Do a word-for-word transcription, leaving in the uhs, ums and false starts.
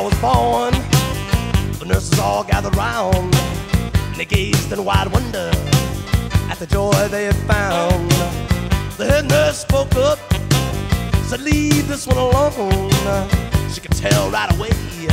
was born, the nurses all gathered round, and they gazed in wide wonder at the joy they had found. The head nurse spoke up, said, "Leave this one alone." She could tell right away